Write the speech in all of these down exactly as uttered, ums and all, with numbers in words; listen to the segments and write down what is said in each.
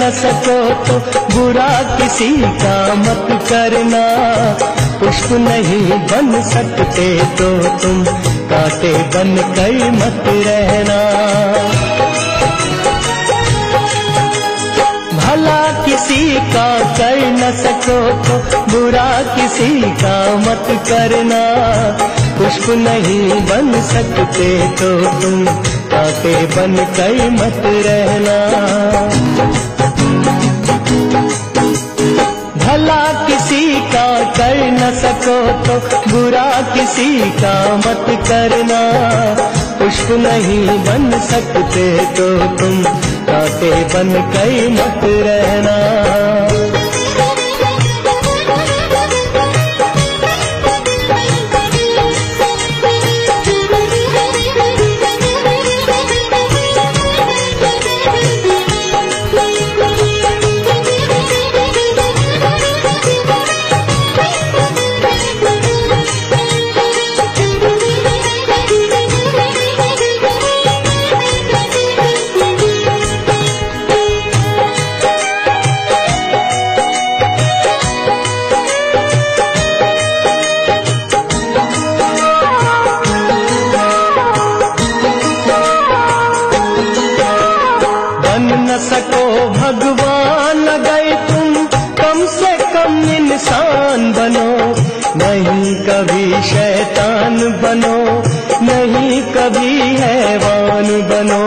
न सको तो बुरा किसी का मत करना। पुष्प नहीं बन सकते तो तुम कांटे बन कर मत रहना। भला किसी का कर न सको तो बुरा किसी का मत करना। पुष्प नहीं बन सकते तो तुम कांटे बन कर मत रहना। भला किसी का कर न सको तो बुरा किसी का मत करना। पुष्प नहीं बन सकते तो तुम कांटे बन कर मत रहना। न सको भगवान गए तुम कम से कम इंसान बनो। नहीं कभी शैतान बनो, नहीं कभी हैवान बनो।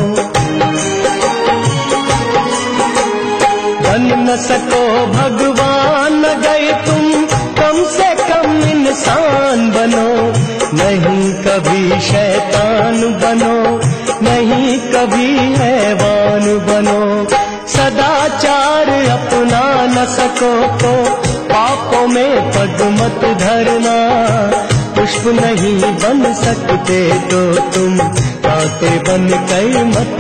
बन न सको भगवान गए तुम कम से कम इंसान बनो। नहीं कभी शैतान बनो, नहीं कभी हैवान बनो। सदाचार अपना न सको तो पापों में पग मत धरना। पुष्प नहीं बन सकते तो तुम कांटे बन कर मत